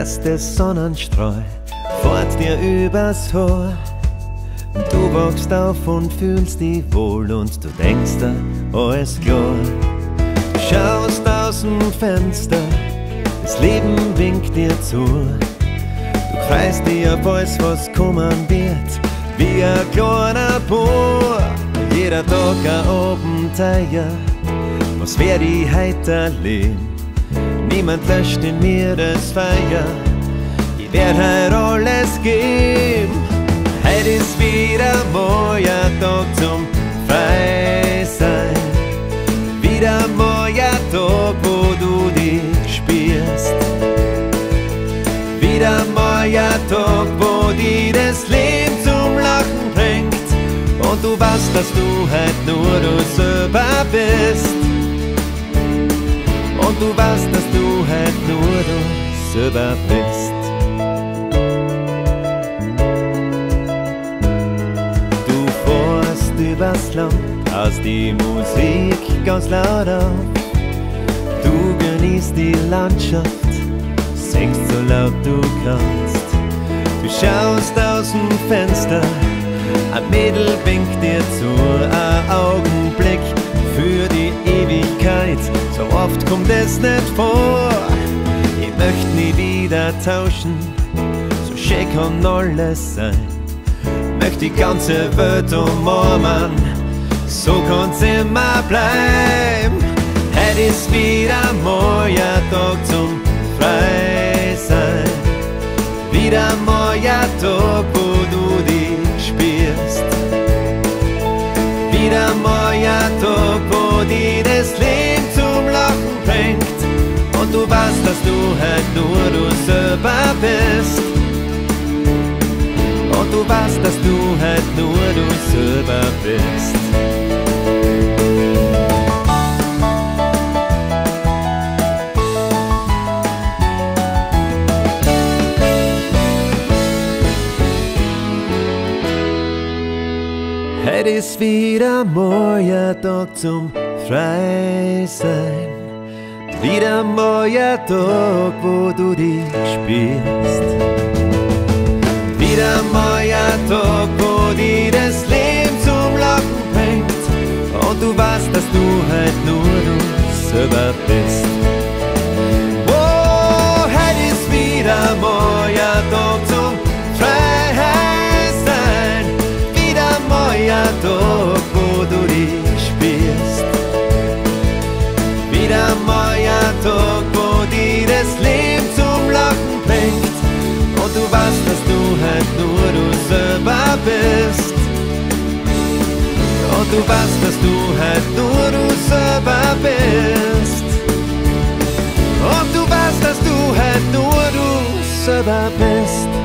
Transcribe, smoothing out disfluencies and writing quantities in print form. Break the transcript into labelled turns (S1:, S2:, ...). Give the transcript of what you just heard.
S1: erste Sonnenstrahl fährt dir übers Haar. Du wachst auf und fühlst dich wohl und du denkst dir, alles klar. Du schaust aus dem Fenster, das Leben winkt dir zu. Du freust dich auf alles, was kommen wird, wie ein kleiner Bub. Jeder Tag ein Abenteuer, was wär ich heute erleben? Niemand löscht in mir das Feuer, ich werd heute alles geben. Heute ist wieder mal ein Tag zum Freisein, wieder mal ein Tag, wo du dich spürst, wieder mal ein Tag, wo dich das Leben zum Lachen bringt und du weißt, dass du heute nur du selber bist. Und du weißt, dass du heute nur du selber bist. Du fährst übers Land, hast die Musik ganz laut auf. Du genießt die Landschaft, singst so laut du kannst. Du schaust aus dem Fenster, ein Mädel winkt dir zu, ein Augenblick für die Ewigkeit. So oft kommt es nicht vor, ich möchte nie wieder tauschen, so schön kann alles sein. Möchte die ganze Welt umarmen, so kann's immer bleiben. Heute ist wieder mal ein Tag zum Freisein, wieder mal ein Tag, wo du dich spürst, wieder mal ein Tag, wo dir das Leben zum Lachen bringt und du weißt, dass du heute nur du selber bist. Und du weißt, dass du heute nur du selber bist. Heute ist wieder mal ein Tag zum Freisein, wieder mal ein Tag, wo du dich spürst, wieder mal ein Tag, wo dir das Leben zum Lachen bringt und du weißt, dass du heute nur du selber bist. Oh, heute ist wieder mal ein Tag zum Freisein, wieder mal ein Tag, wo du dich spürst, wieder mal ein Tag, wo dir das Leben zum Lachen bringt und du weißt, dass du heute nur du selber bist. Und du weißt, dass du heute nur du selber bist. Und du weißt, dass du heute nur du selber bist.